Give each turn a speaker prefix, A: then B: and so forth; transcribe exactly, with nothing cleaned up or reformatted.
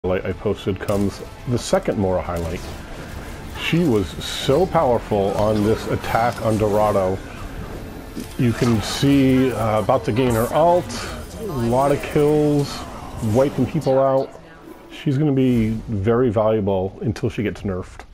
A: I posted comes the second Moira highlight. She was so powerful on this attack on Dorado. You can see uh, about to gain her ult, a lot of kills, wiping people out. She's going to be very valuable until she gets nerfed.